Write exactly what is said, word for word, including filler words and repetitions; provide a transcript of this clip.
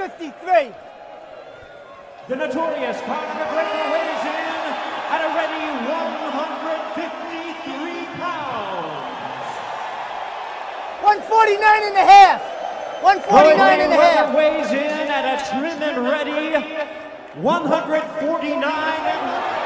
fifty-three. The notorious Conor McGregor weighs in at a ready one hundred fifty-three pounds. one forty-nine and a half. one forty-nine and a half. Weighs in at a trim and ready one hundred forty-nine and